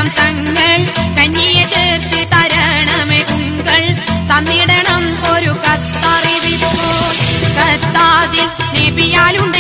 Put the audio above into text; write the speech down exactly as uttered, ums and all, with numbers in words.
തരും തങ്ങൾ കഞ്ഞിയെ ചേർത്ത് തരണമേ ഉങ്കൾ തന്നിടണം ഒരു കത്തറിവിപ്പോൾ കത്താതിൽ നബിയാലുണ്ട്